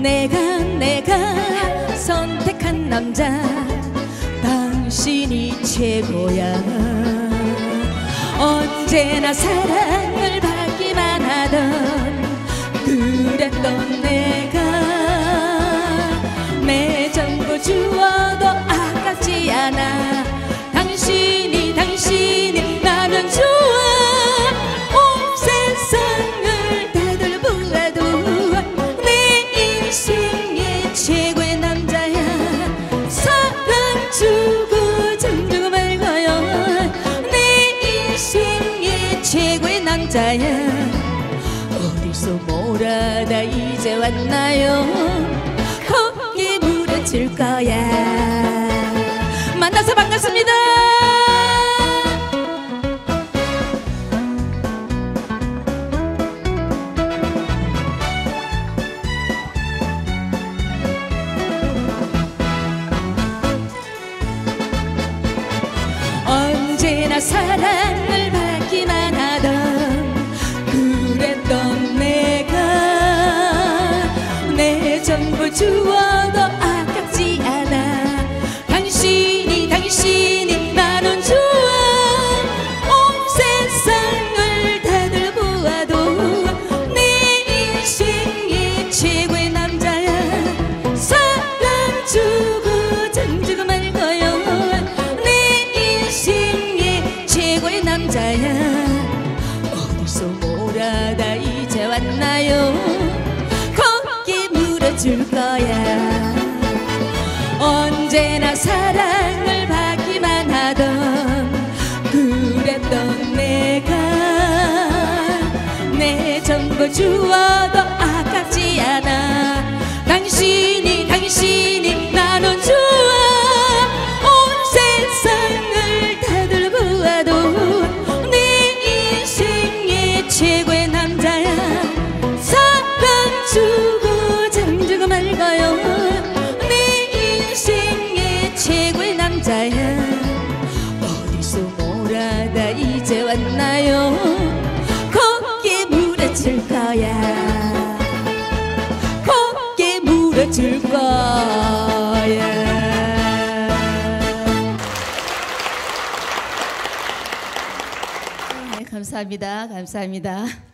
내가 선택한 남자 당신이 최고야. 언제나 사랑을 받기만 하던 그랬던 내가 내 전부 주어도 아깝지 않아. 당신이 나는 좋아. 온 세상을 다 돌보아도 내 인생의 최고의 남자야. 사랑 주고 정 주고 말고요. 내 인생의 최고의 남자야. 어디서 몰아다 이제 왔나요? 거기 물어줄 거야. 만나서 반갑습니다. 언제나 사랑을 받기만 하던 그랬던 내가 내 전부 주어도 아깝지 않아. 당신이 나는 좋아. 온 세상을 다들 보아도 내 인생의 최고의 남자야. 사랑 주고 정 주고 말고요. 최고의 남자야. 어디서 몰아다 이제 왔나요? 거기 물어줄 거야. 언제나 사랑을 받기만 하던 그랬던 내가 내 전부 주어도 아깝지 않아. 당신이 나는 좋아. 최고의 남자야. 사랑 주고 정 주고 말고요. 내 인생의 최고의 남자야. 어디서 몰아다 이제 왔나요? 거기에 물어줄 거야. 거기에 물어줄 거야. 감사합니다.